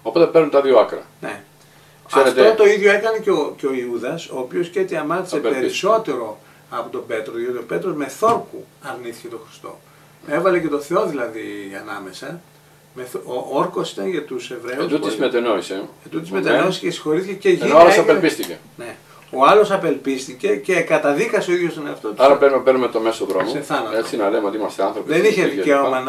Οπότε παίρνουν τα δύο άκρα. Ναι. Ξέρετε, αυτό το ίδιο έκανε και ο Ιούδας, ο οποίος και αμάρτησε περισσότερο από τον Πέτρο, διότι ο Πέτρος με θόρκου αρνήθηκε τον Χριστό. Έβαλε και το Θεό δηλαδή ανάμεσα. Ο όρκος ήταν για τους Εβραίους. Ετούτης μετενόησε. Ετούτης μετενόησε και συγχωρήθηκε και γίνει. Ενώ ο άλλος απελπίστηκε. Ναι. Ο άλλος απελπίστηκε και καταδίκασε ο ίδιος τον εαυτό του. Άρα παίρνουμε το μέσο δρόμο. Έτσι να λέμε ότι είμαστε άνθρωποι. Δεν είχε δικαίωμα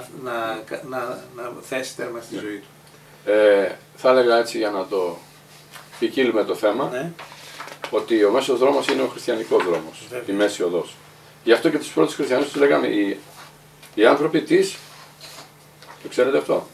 να θέσει τέρμα στη ζωή του. Θα έλεγα έτσι για να το ποικίλουμε το θέμα, Ναι. ότι ο μέσος δρόμος είναι ο χριστιανικός δρόμος, η μέση οδός. Γι' αυτό και τους πρώτους χριστιανούς τους λέγαμε οι άνθρωποι της, το ξέρετε αυτό,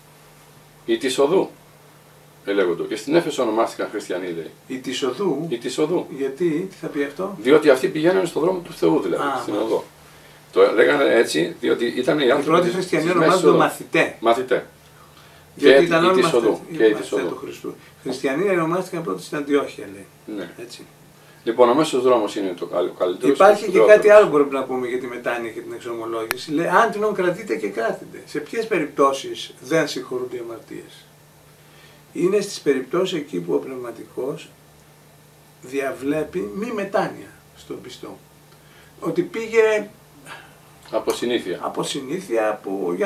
ή της οδού, λέγονται. Και στην Έφεσο ονομάστηκαν χριστιανοί, λέει. Η της οδού. Η της οδού. Γιατί, τι θα πει αυτό? Διότι αυτοί πηγαίνουν στον δρόμο του Θεού, δηλαδή, στην οδό. Το λέγανε έτσι, διότι ήταν οι άνθρωποι. Οι πρώτοι χριστιανοί ονομάζονται μαθητέ. Μαθητέ. Γιατί ήταν όλοι μαθητέ του Χριστού. Χριστιανοί ονομάστηκαν πρώτοι στην Αντιόχεια, λέει. Ναι. Έτσι. Λοιπόν, ο μέσος δρόμος είναι το καλύτερο. Υπάρχει και κάτι άλλο που πρέπει να πούμε για τη μετάνοια και την εξομολόγηση. Λέει, αν την κρατείτε και κράτητε. Σε ποιες περιπτώσεις δεν συγχωρούνται οι αμαρτίες? Είναι στις περιπτώσεις εκεί που ο πνευματικός διαβλέπει μη μετάνοια στον πιστό. Ότι πήγε από συνήθεια. Από συνήθεια,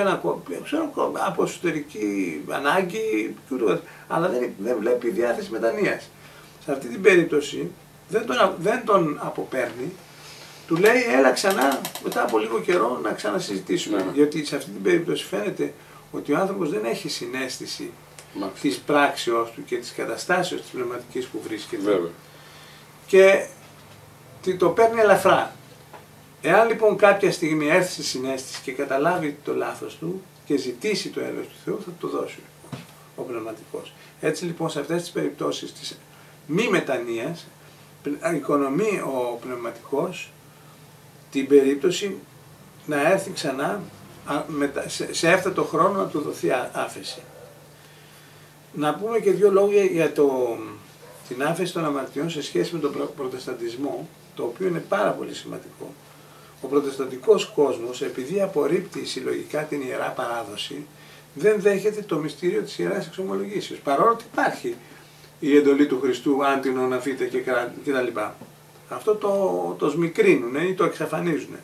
από εσωτερική ανάγκη, αλλά δεν βλέπει διάθεση μετανοίας. Σε αυτή την περίπτωση δεν τον αποπέρνει, του λέει έλα ξανά μετά από λίγο καιρό να ξανασυζητήσουμε. Ναι. Γιατί σε αυτή την περίπτωση φαίνεται ότι ο άνθρωπος δεν έχει συναίσθηση της πράξεως του και της καταστάσεως της πνευματικής που βρίσκεται. Βέβαια. Και το παίρνει ελαφρά. Εάν λοιπόν κάποια στιγμή έρθει στη συναίσθηση και καταλάβει το λάθος του και ζητήσει το έλεος του Θεού, θα το δώσει ο πνευματικός. Έτσι λοιπόν σε αυτές τις περιπτώσεις της μη μετανοίας οικονομεί ο πνευματικός την περίπτωση να έρθει ξανά σε έφτατο χρόνο να του δοθεί άφεση. Να πούμε και δύο λόγια για την άφεση των αμαρτιών σε σχέση με τον προτεσταντισμό, το οποίο είναι πάρα πολύ σημαντικό. Ο προτεσταντικός κόσμος, επειδή απορρίπτει συλλογικά την Ιερά Παράδοση, δεν δέχεται το μυστήριο της Ιεράς Εξομολογήσεως, παρόλο ότι υπάρχει η εντολή του Χριστού, αν την οναφείτε κτλ. Αυτό το σμικρύνουν ή το εξαφανίζουν.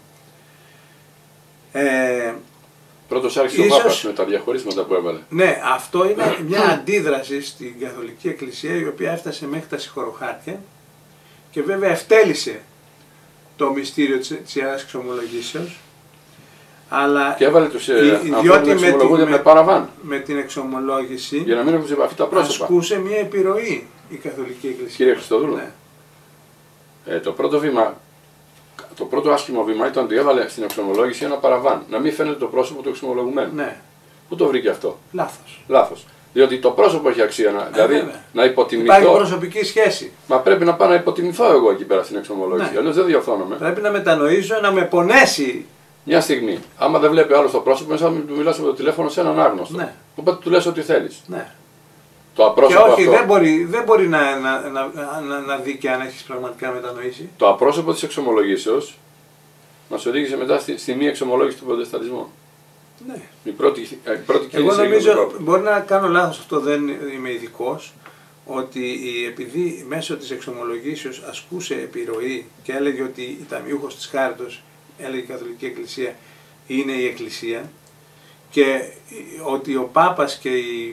Πρώτος άρχισε ο Πάπας με τα διαχωρίσματα που έβαλε. Ναι, αυτό είναι μια αντίδραση στην Καθολική Εκκλησία, η οποία έφτασε μέχρι τα συγχωροχάρτια και βέβαια ευτέλισε το μυστήριο της Ιεράς Εξομολογήσεως, αλλά και έβαλε τους ανθρώπους να εξομολογούνται με παραβάν. Με την εξομολόγηση για να μην έχουν σε επαφή τα πρόσωπα. Ασκούσε μια επιρροή η Καθολική Εκκλησία. Κύριε Χριστοδούλου, ναι. Το πρώτο άσχημο βήμα ήταν ότι έβαλε στην εξομολόγηση ένα παραβάν. Να μην φαίνεται το πρόσωπο του εξομολογουμένου. Ναι. Πού το βρήκε αυτό? Λάθος. Διότι το πρόσωπο έχει αξία. Δηλαδή να υποτιμηθώ. Υπάρχει προσωπική σχέση. Μα πρέπει να πάω να υποτιμηθώ εγώ εκεί πέρα στην εξομολόγηση. Ναι. Αλλιώς δεν διορθώνομαι. Πρέπει να μετανοήσω, να με πονέσει. Μια στιγμή. Άμα δεν βλέπει άλλο το πρόσωπο, μέσα να του μιλάς από το τηλέφωνο σε έναν άγνωστο. Ναι. Οπότε του λες ό,τι θέλεις. Ναι. Το απρόσωπο και όχι, αυτό, δεν μπορεί να δει και αν έχεις πραγματικά μετανοήσει. Το απρόσωπο της εξομολογήσεως μας οδήγησε μετά στη μη εξομολόγηση του προτεσταντισμού. Ναι. Η πρώτη Εγώ νομίζω, μπορεί να κάνω λάθος, αυτό δεν είμαι ειδικός, ότι επειδή μέσω της εξομολογήσεως ασκούσε επιρροή και έλεγε ότι η ταμιούχος της χάριτος, έλεγε η Καθολική Εκκλησία, είναι η Εκκλησία, και ότι ο Πάπας και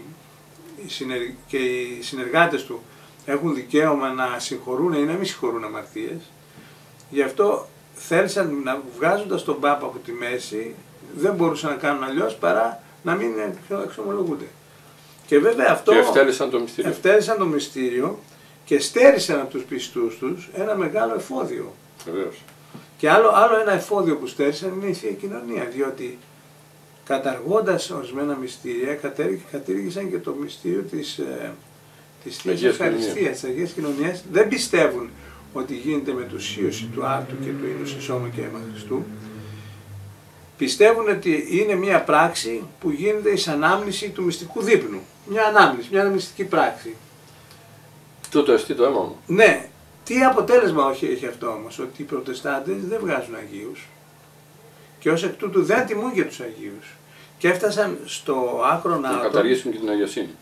οι συνεργάτες του έχουν δικαίωμα να συγχωρούν ή να μην συγχωρούν αμαρτίες, γι' αυτό θέλησαν να, βγάζοντας τον Πάπα από τη μέση, δεν μπορούσαν να κάνουν αλλιώς παρά να μην εξομολογούνται. Και βέβαια αυτό και ευτέλισαν το μυστήριο και στέρισαν από τους πιστούς τους ένα μεγάλο εφόδιο. Βεβαίως. Και άλλο ένα εφόδιο που στέρισαν είναι η Θεία Κοινωνία, διότι καταργώντας ορισμένα μυστήρια κατήργησαν και το μυστήριο της Θείας Ευχαριστίας, της Αγίας Κοινωνίας. Δεν πιστεύουν ότι γίνεται μετουσίωση του άρτου και του ίνου σε σώμα και αίμα Χριστού. Πιστεύουν ότι είναι μια πράξη που γίνεται εις ανάμνηση του μυστικού δείπνου. Μια ανάμνηση, μια μυστική πράξη. Τούτο εστί το αίμα μου. Ναι. Τι αποτέλεσμα έχει αυτό όμως? Ότι οι Προτεστάντες δεν βγάζουν Αγίους και ως εκ τούτου δεν τιμούν και τους Αγίους. Και έφτασαν στο άκρο να καταργήσουν και την αγιοσύνη.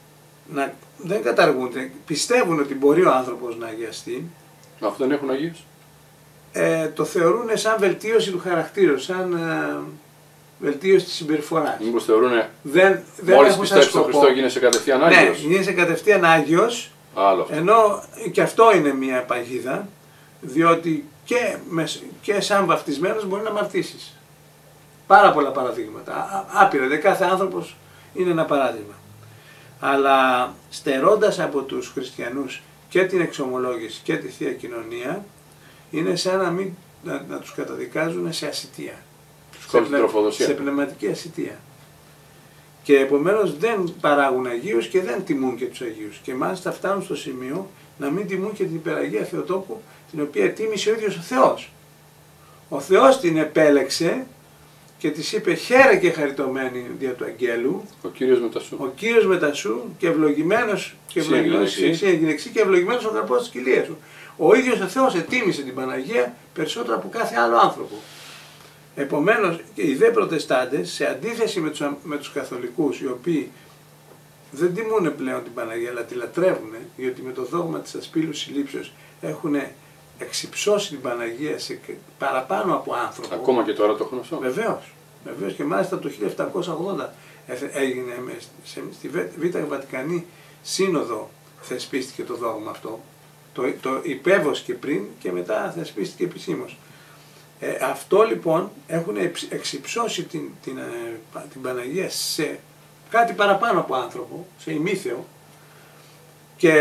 δεν καταργούνται. Πιστεύουν ότι μπορεί ο άνθρωπος να αγιαστεί. Αφού δεν έχουν Αγίους. Το θεωρούν σαν βελτίωση του χαρακτήρα, σαν βελτίωση της συμπεριφοράς. Μήπως θεωρούν μόλις πιστέψεις στον Χριστό γίνεσαι κατευθείαν Άγιος. Ναι, γίνεσαι κατευθείαν Άγιος, ενώ και αυτό είναι μια παγίδα, διότι και σαν βαφτισμένος μπορεί να αμαρτήσεις. Πάρα πολλά παραδείγματα, άπειρα, δε κάθε άνθρωπος είναι ένα παράδειγμα. Αλλά στερώντας από τους χριστιανούς και την εξομολόγηση και τη Θεία Κοινωνία, είναι σαν να τους καταδικάζουν σε ασιτεία, σε πνευματική ασιτεία. Και επομένως δεν παράγουν Αγίους και δεν τιμούν και τους Αγίους. Και μάλιστα φτάνουν στο σημείο να μην τιμούν και την Υπεραγία Θεοτόκου, την οποία τίμησε ο ίδιος ο Θεός. Ο Θεός την επέλεξε και της είπε χαίρε και χαριτωμένη δια του Αγγέλου. Ο Κύριος μετασού. Ο Κύριος μετασού και ευλογημένος εσύ εγγυνεξή και ευλογημένος ο καρπός της κοιλίας σου. Ο ίδιος ο Θεός ετίμησε την Παναγία περισσότερο από κάθε άλλο άνθρωπο. Επομένως οι δε προτεστάντες, σε αντίθεση με τους καθολικούς, οι οποίοι δεν τιμούν πλέον την Παναγία αλλά τη λατρεύουν, διότι με το δόγμα της ασπίλου συλλήψεως έχουν εξυψώσει την Παναγία σε παραπάνω από άνθρωπο. Ακόμα και τώρα το έχουν αυτό. Βεβαίως. Και μάλιστα το 1780 έγινε στη Β' Βατικανή Σύνοδο θεσπίστηκε το δόγμα αυτό. Το υπέβωσε και πριν και μετά θεσπίστηκε επισήμως. Αυτό λοιπόν έχουν εξυψώσει την Παναγία σε κάτι παραπάνω από άνθρωπο, σε ημίθεο, και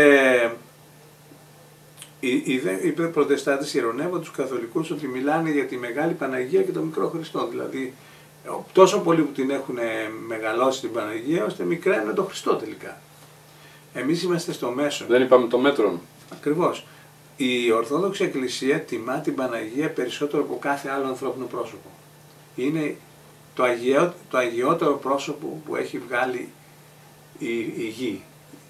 οι προτεστάντες ειρωνεύουν τους καθολικούς ότι μιλάνε για τη Μεγάλη Παναγία και τον Μικρό Χριστό. Δηλαδή τόσο πολύ που την έχουν μεγαλώσει την Παναγία ώστε μικραίνουν τον Χριστό τελικά. Εμείς είμαστε στο μέσο. Δεν είπαμε το μέτρον. Ακριβώς. Η Ορθόδοξη Εκκλησία τιμά την Παναγία περισσότερο από κάθε άλλο ανθρώπινο πρόσωπο. Είναι το αγιότερο πρόσωπο που έχει βγάλει η γη.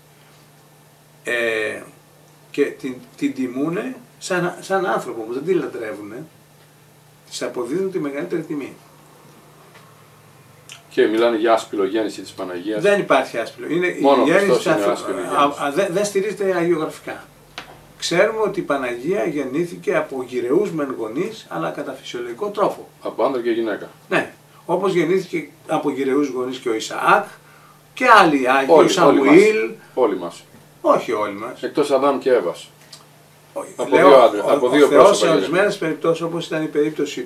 Και την τιμούνε σαν άνθρωπο, που δεν τη λατρεύουνε, της αποδίδουν τη μεγαλύτερη τιμή. Και μιλάνε για άσπυλο γέννηση της Παναγίας. Δεν υπάρχει άσπυλο. Μόνο η γέννηση δεν στηρίζεται αγιογραφικά. Ξέρουμε ότι η Παναγία γεννήθηκε από γυρεούς μεν γονείς, αλλά κατά φυσιολογικό τρόπο. Από άντρα και γυναίκα. Ναι. Όπως γεννήθηκε από γυρεούς γονείς και ο Ισαάκ και άλλοι Άγιοι, ο Σαμουήλ. Όλοι μας. Όχι όλοι μας. Εκτός Αδάμ και Εύας. Από δύο ο Θεός σε ορισμένες περιπτώσεις, όπως ήταν η περίπτωση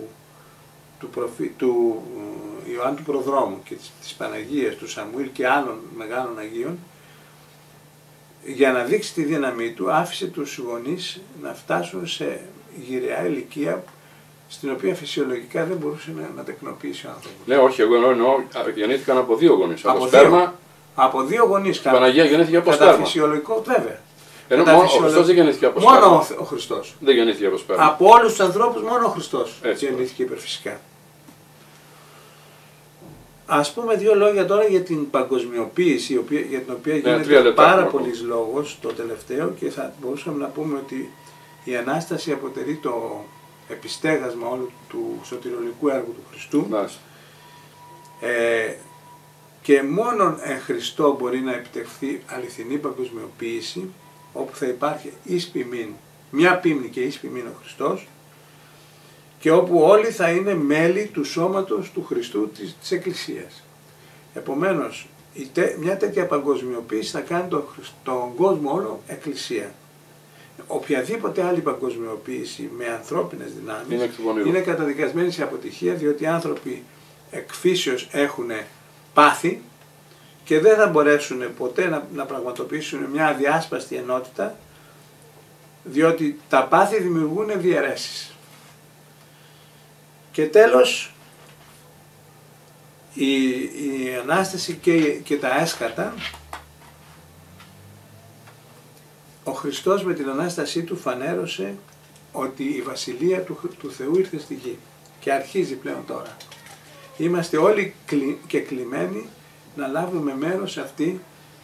του Ιωάννου του Προδρόμου και της Παναγίας, του Σαμουήλ και άλλων μεγάλων Αγίων, για να δείξει τη δύναμή του, άφησε τους γονείς να φτάσουν σε γυραιά ηλικία στην οποία φυσιολογικά δεν μπορούσε να τεκνοποιήσει ο άνθρωπος. Ναι, όχι, εγώ εννοώ γεννήθηκαν από δύο γονείς. Από σπέρμα. Από δύο γονείς. Η Παναγία γεννήθηκε από σπέρμα. Κατά φυσιολογικό, βέβαια. Ενώ μόνο ο Χριστός δεν γεννήθηκε από σπέρμα. Μόνο ο Χριστός. Δεν γεννήθηκε από σπέρμα. Από όλους τους ανθρώπους μόνο ο Χριστός γεννήθηκε υπερφυσικά. Ας πούμε δύο λόγια τώρα για την παγκοσμιοποίηση, για την οποία γίνεται πάρα πολύς λόγος το τελευταίο, και θα μπορούσαμε να πούμε ότι η Ανάσταση αποτελεί το επιστέγασμα όλου του σωτηρολογικού έργου του Χριστού. Και μόνον εν Χριστώ μπορεί να επιτευχθεί αληθινή παγκοσμιοποίηση, όπου θα υπάρχει εις ποιμήν, μια πίμνη και εις ποιμήν ο Χριστός, και όπου όλοι θα είναι μέλη του σώματος του Χριστού της Εκκλησίας. Επομένως, μια τέτοια παγκοσμιοποίηση θα κάνει τον κόσμο όλο Εκκλησία. Οποιαδήποτε άλλη παγκοσμιοποίηση με ανθρώπινες δυνάμεις είναι καταδικασμένη σε αποτυχία, διότι οι άνθρωποι εκφύσεως έχουν πάθη και δεν θα μπορέσουν ποτέ να πραγματοποιήσουν μια αδιάσπαστη ενότητα, διότι τα πάθη δημιουργούν διαιρέσεις. Και τέλος, η Ανάσταση και τα έσκατα, ο Χριστός με την Ανάστασή του φανέρωσε ότι η Βασιλεία του Θεού ήρθε στη γη και αρχίζει πλέον τώρα. Είμαστε όλοι και κλημένοι να λάβουμε μέρος σε αυτή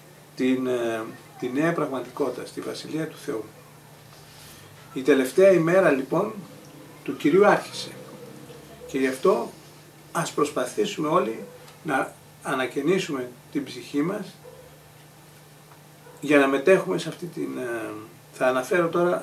τη νέα πραγματικότητα, στη Βασιλεία του Θεού. Η τελευταία ημέρα λοιπόν του Κυρίου άρχισε. Και γι' αυτό ας προσπαθήσουμε όλοι να ανακαινήσουμε την ψυχή μας για να μετέχουμε σε αυτή την... Θα αναφέρω τώρα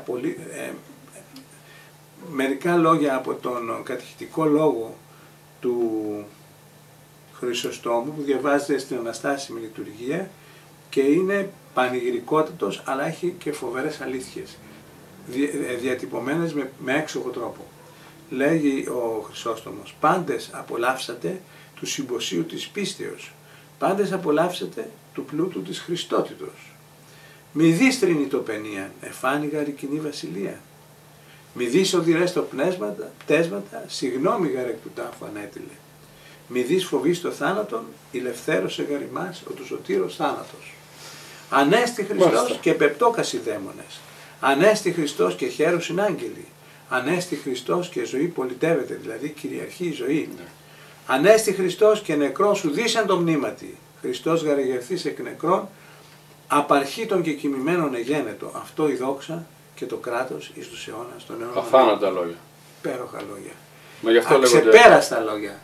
μερικά λόγια από τον κατηχητικό λόγο του Χρυσοστόμου που διαβάζεται στην Αναστάσιμη Λειτουργία και είναι πανηγυρικότατος, αλλά έχει και φοβερές αλήθειες διατυπωμένες με έξοχο τρόπο. Λέγει ο Χρυσόστομος: πάντες απολαύσατε του συμποσίου της πίστεως, πάντες απολαύσατε του πλούτου της Χριστότητος. Μη δεις τρινητοπαινία, εφάνη γαρικινή βασιλεία. Μη δεις οδυρές το πτέσματα, συγγνώμη γαρεκ του τάφου ανέτειλε. Μη δεις φοβείς το θάνατον, ηλευθέρωσε γαριμάς ο του σωτήρος θάνατος. Ανέστη Χριστός και πεπτόκασι δαίμονες. Ανέστη Χριστός και χαίρουσιν άγγελοι. Ανέστη Χριστός και ζωή πολιτεύεται, δηλαδή κυριαρχεί η ζωή. Ανέστη Χριστός και νεκρό σου δίσαν το μνήματι. Χριστός γαρεγερθείς εκ νεκρών, απαρχήτων και κοιμημένων εγένετο. Αυτό η δόξα και το κράτος εις τους αιώνας των αιώνων. Αφάνατα λόγια. Υπέροχα λόγια. Μα γι' αυτό αξεπέραστα λόγια.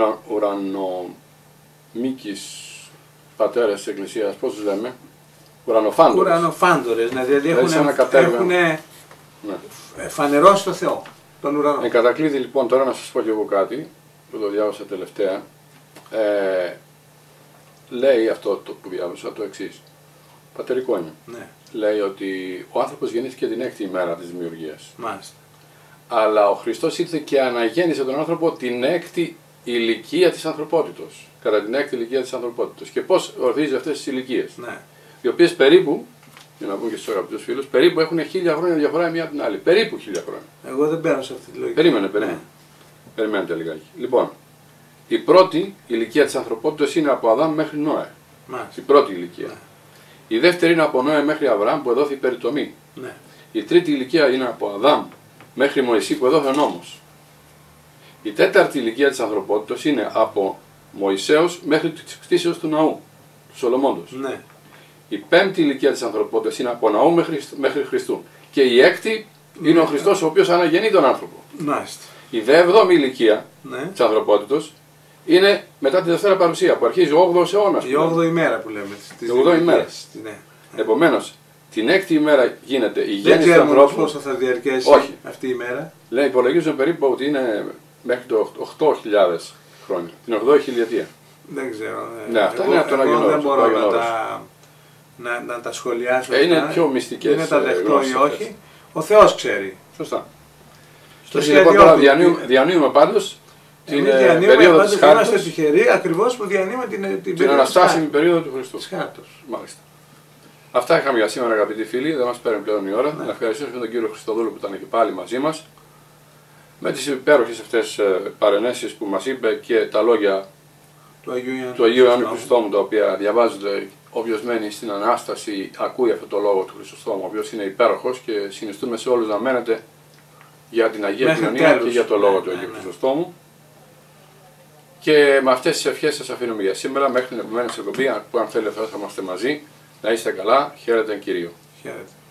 Ουρανομίκης πατέρες της Εκκλησίας, πώς τους λέμε, ουρανοφάντορες. Ουρανοφάντορες, δηλαδή έχουν φανερώσει το Θεό, τον ουρανό. Εν κατακλείδη λοιπόν, τώρα να σας πω και εγώ κάτι, που το διάβασα τελευταία, λέει αυτό το που διάβασα το εξής, πατερικό είναι. Ναι. Λέει ότι ο άνθρωπος γεννήθηκε την 6η ημέρα της δημιουργίας. Μάλιστα. Αλλά ο Χριστός ήρθε και αναγέννησε τον άνθρωπο την 6η ηλικία της ανθρωπότητος. Κατά την 6η ηλικία της ανθρωπότητος. Και πώς ορθίζει αυτές τις ηλικίες. Ναι. Οι οποίες περίπου, για να πούμε και στους αγαπητούς φίλους, περίπου έχουν 1000 χρόνια διαφορά η μία από την άλλη. Περίπου 1000 χρόνια. Εγώ δεν παίρνω σε αυτή τη λογική. Περίμενε. Περιμένετε λιγάκι. Λοιπόν, η πρώτη ηλικία της ανθρωπότητας είναι από Αδάμ μέχρι Νόε. Μάλιστα. Η πρώτη ηλικία. Ναι. Η δεύτερη είναι από Νόε μέχρι Αβραάμ που εδόθη περιτομή. Ναι. Η τρίτη ηλικία είναι από Αδάμ μέχρι Μωυσή που εδόθη νόμος. Η τέταρτη ηλικία της ανθρωπότητας είναι από Μωυσέως μέχρι τη κτήσεως του ναού, του Σολομώντος. Ναι. Η πέμπτη ηλικία της ανθρωπότητας είναι από ναού μέχρι Χριστού. Και η έκτη είναι ο Χριστός ο οποίος αναγεννεί τον άνθρωπο. Μάλιστα. Η δε εβδόμη ηλικία της ανθρωπότητας είναι μετά τη Δευτέρα Παρουσία που αρχίζει ο 8ος αιώνας. Η 8η μέρα που λέμε. Η 8η ημέρα. Ναι. Επομένως, την 6η ημέρα γίνεται η γέννηση του ανθρώπου. Πόσο θα διαρκέσει αυτή η μέρα. Λέει, υπολογίζουν περίπου ότι είναι μέχρι το 8.000 χρόνια. Την 8η χιλιετία. Δεν ξέρω. Ναι, αυτά είναι από τον Άγιον Όρος. Δεν μπορώ να τα σχολιάσω. Είναι πιο μυστικές. Είναι τα δεχτώ ή όχι. Ο Θεός ξέρει. Σωστά. Στο λοιπόν, τώρα διανύουμε πάντως την περίοδο της Χάρτος. Είμαστε τυχεροί ακριβώς που διανύουμε την αναστάσιμη περίοδο του Χριστού. Της Χάρτος. Μάλιστα. Αυτά είχαμε για σήμερα, αγαπητοί φίλοι. Δεν μας παίρνει πλέον η ώρα. Να ευχαριστήσουμε τον κύριο Χριστοδούλου που ήταν και πάλι μαζί μας. Με τις υπέροχες αυτές παρενέσεις που μας είπε και τα λόγια του Αγίου Ιωάννου Χρυσοστόμου, τα οποία διαβάζονται. Όποιος μένει στην Ανάσταση ακούει αυτό το λόγο του Χρυσοστόμου, ο οποίος είναι υπέροχος και συνιστούμε σε όλους να μένετε για την Αγία Κοινωνία και για το λόγο του Αγίου Χρυσοστόμου. Και με αυτές τις ευχές σας αφήνουμε για σήμερα, μέχρι την επόμενη εκπομπή, που αν θέλετε θα είμαστε μαζί. Να είστε καλά, χαίρετε Κύριο. Χαίρετε.